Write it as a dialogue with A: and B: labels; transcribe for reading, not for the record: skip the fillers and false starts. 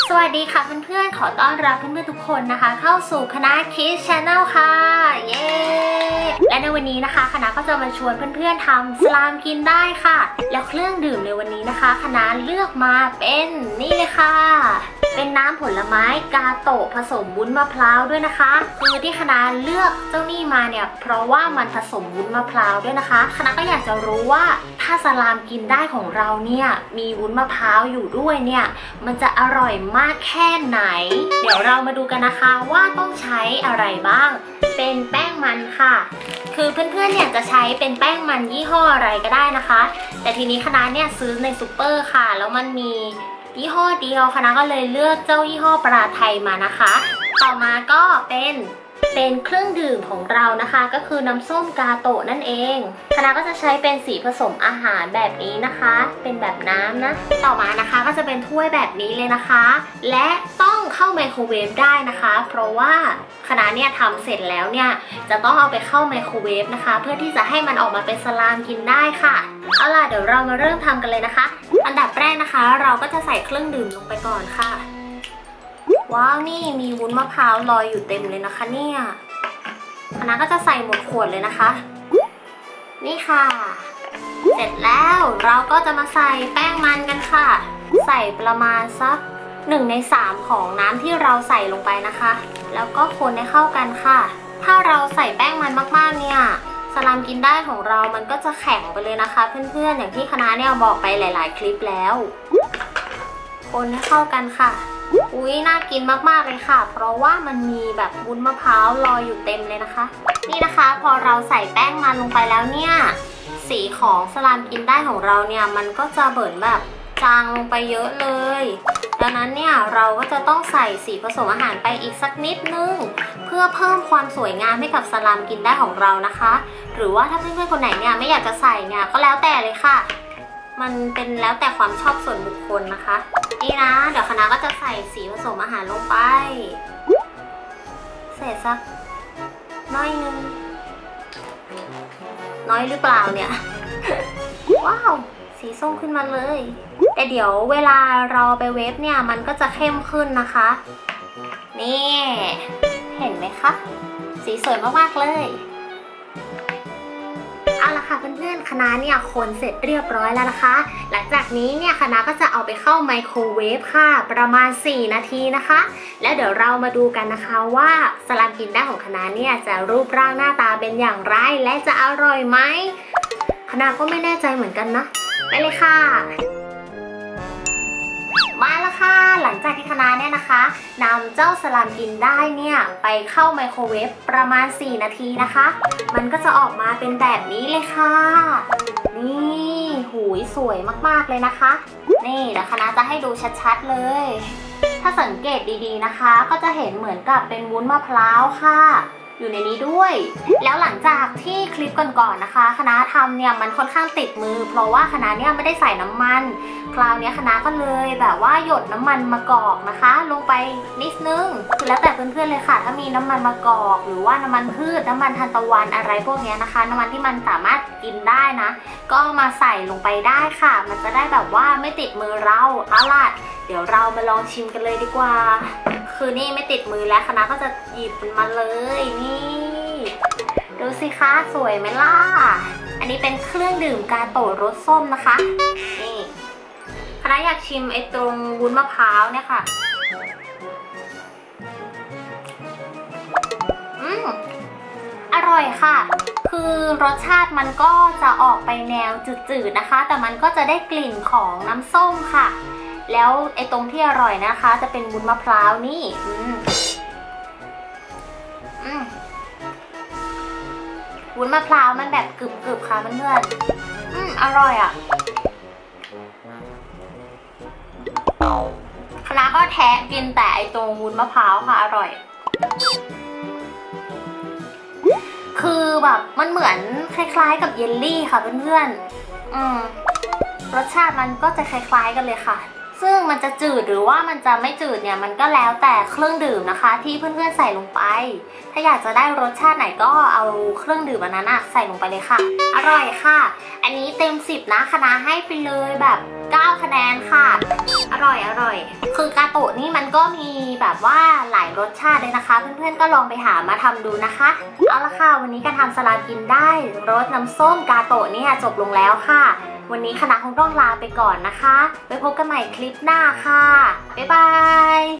A: สวัสดีค่ะเพื่อนๆขอต้อนรับเพื่อนๆทุกคนนะคะเข้าสู่คณะ Kids Channel ค่ะเย้และในวันนี้นะคะคณะก็จะมาชวนเพื่อนๆทำสลามกินได้ค่ะแล้วเครื่องดื่มในวันนี้นะคะคณะเลือกมาเป็นนี่เลยค่ะเป็นน้ำผลไม้กาโตะผสมวุ้นมะพร้าวด้วยนะคะคือที่คณะเลือกเจ้านี่มาเนี่ยเพราะว่ามันผสมวุ้นมะพร้าวด้วยนะคะคณะก็อยากจะรู้ว่าถ้าสลามกินได้ของเราเนี่ยมีวุ้นมะพร้าวอยู่ด้วยเนี่ยมันจะอร่อยมากแค่ไหนเดี๋ยวเรามาดูกันนะคะว่าต้องใช้อะไรบ้างเป็นแป้งมันค่ะคือเพื่อนๆเนี่ยจะใช้เป็นแป้งมันยี่ห้ออะไรก็ได้นะคะแต่ทีนี้คณะเนี่ยซื้อในซูเปอร์ค่ะแล้วมันมียี่ห้อเดียวคณะก็เลยเลือกเจ้ายี่ห้อปราไทยมานะคะต่อมาก็เป็นเครื่องดื่มของเรานะคะก็คือน้ำส้มกาโตะนั่นเองคณะก็จะใช้เป็นสีผสมอาหารแบบนี้นะคะเป็นแบบน้ำนะต่อมานะคะก็จะเป็นถ้วยแบบนี้เลยนะคะและต้องเข้าไมโครเวฟได้นะคะเพราะว่าคณะเนี่ยทำเสร็จแล้วเนี่ยจะต้องเอาไปเข้าไมโครเวฟนะคะเพื่อที่จะให้มันออกมาเป็นสลามกินได้ค่ะเอาล่ะเดี๋ยวเรามาเริ่มทำกันเลยนะคะอันดับแรกนะคะเราก็จะใส่เครื่องดื่มลงไปก่อนค่ะว้าวนี่มีวุ้นมะพร้าวลอยอยู่เต็มเลยนะคะเนี่ยคณะก็จะใส่หมดขวดเลยนะคะนี่ค่ะเสร็จแล้วเราก็จะมาใส่แป้งมันกันค่ะใส่ประมาณสัก1 ใน 3ของน้ำที่เราใส่ลงไปนะคะแล้วก็คนให้เข้ากันค่ะถ้าเราใส่แป้งมันมากๆเนี่ยสลามกินได้ของเรามันก็จะแข็งไปเลยนะคะเพื่อนๆอย่างที่คณะเนี่ยบอกไปหลายๆคลิปแล้วคนให้เข้ากันค่ะอุ๊ยน่ากินมากๆเลยค่ะเพราะว่ามันมีแบบวุ้นมะพร้าวลอยอยู่เต็มเลยนะคะนี่นะคะพอเราใส่แป้งมันลงไปแล้วเนี่ยสีของสลามกินได้ของเราเนี่ยมันก็จะเบิ่นแบบจางลงไปเยอะเลยดังนั้นเนี่ยเราก็จะต้องใส่สีผสมอาหารไปอีกสักนิดนึงเพื่อเพิ่มความสวยงามให้กับสลามกินได้ของเรานะคะหรือว่าถ้าเพื่อนๆคนไหนเนี่ยไม่อยากจะใส่เนี่ยก็แล้วแต่เลยค่ะมันเป็นแล้วแต่ความชอบส่วนบุคคลนะคะนี่นะเดี๋ยวคณะก็จะใส่สีผสมอาหารลงไปเสร็จสักน้อยนึงน้อยหรือเปล่าเนี่ย ว้าวสีส้มขึ้นมาเลยแต่เดี๋ยวเวลาเราไปเวฟเนี่ยมันก็จะเข้มขึ้นนะคะนี่เห็นไหมคะสีสวยมากๆเลยเอาละค่ะเพื่อนๆคณะเนี่ยคนเสร็จเรียบร้อยแล้วนะคะหลังจากนี้เนี่ยคณะก็จะเอาไปเข้าไมโครเวฟค่ะประมาณ4 นาทีนะคะแล้วเดี๋ยวเรามาดูกันนะคะว่าสลามกินได้ของคณะเนี่ยจะรูปร่างหน้าตาเป็นอย่างไรและจะอร่อยไหมคณะก็ไม่แน่ใจเหมือนกันนะไปเลยค่ะมาแล้วค่ะหลังจากที่คณะเนี่ยนะคะนำเจ้าสลามกินได้เนี่ยไปเข้าไมโครเวฟประมาณ4 นาทีนะคะมันก็จะออกมาเป็นแบบนี้เลยค่ะนี่หูยสวยมากๆเลยนะคะนี่เดี๋ยวคณะจะให้ดูชัดๆเลยถ้าสังเกตดีๆนะคะก็จะเห็นเหมือนกับเป็นวุ้นมะพร้าวค่ะอยู่ในนี้ด้วยแล้วหลังจากที่คลิปก่อนๆนะคะคณะทำเนี่ยมันค่อนข้างติดมือเพราะว่าคณะเนี่ยไม่ได้ใส่น้ำมันคราวนี้คณะก็เลยแบบว่าหยดน้ำมันมะกอกนะคะลงไปนิดนึงคือแล้วแต่เพื่อนๆเลยค่ะถ้ามีน้ำมันมะกอกหรือว่าน้ำมันพืชน้ำมันทานตะวันอะไรพวกนี้นะคะน้ำมันที่มันสามารถกินได้นะก็มาใส่ลงไปได้ค่ะมันจะได้แบบว่าไม่ติดมือเราเอาล่ะเดี๋ยวเรามาลองชิมกันเลยดีกว่าคือนี่ไม่ติดมือแล้วคณะก็จะหยิบมันมาเลยนี่ดูสิคะสวยไหมล่ะอันนี้เป็นเครื่องดื่มกาโตะรสส้มนะคะนี่คณะอยากชิมไอ้ตรงวุ้นมะพร้าวเนี่ยค่ะอร่อยค่ะคือรสชาติมันก็จะออกไปแนวจืดๆนะคะแต่มันก็จะได้กลิ่นของน้ำส้มค่ะแล้วไอ้ตรงที่อร่อยนะคะจะเป็นวุ้นมะพร้าวนี่วุ้นมะพร้าวมันแบบกรึบๆค่ะเพื่อนๆอร่อยอ่ะคณะก็แทะกินแต่ไอ้ตรงวุ้นมะพร้าวค่ะอร่อยคือแบบมันเหมือนคล้ายๆกับเยลลี่ค่ะเพื่อนๆรสชาติมันก็จะคล้ายๆกันเลยค่ะซึ่งมันจะจืดหรือว่ามันจะไม่จืดเนี่ยมันก็แล้วแต่เครื่องดื่มนะคะที่เพื่อนๆใส่ลงไปถ้าอยากจะได้รสชาติไหนก็เอาเครื่องดื่มอันนั้นใส่ลงไปเลยค่ะอร่อยค่ะอันนี้เต็ม10นะคณะให้ไปเลยแบบ 9 คะแนนค่ะอร่อยคือกาโตะนี่มันก็มีแบบว่าหลายรสชาติเลยนะคะเพื่อนๆก็ลองไปหามาทำดูนะคะเอาละค่ะวันนี้การทำสลามกินได้รสน้ำส้มกาโตะเนี่ยจบลงแล้วค่ะวันนี้คณะคงต้องลาไปก่อนนะคะไว้พบกันใหม่คลิปหน้าค่ะบ๊ายบาย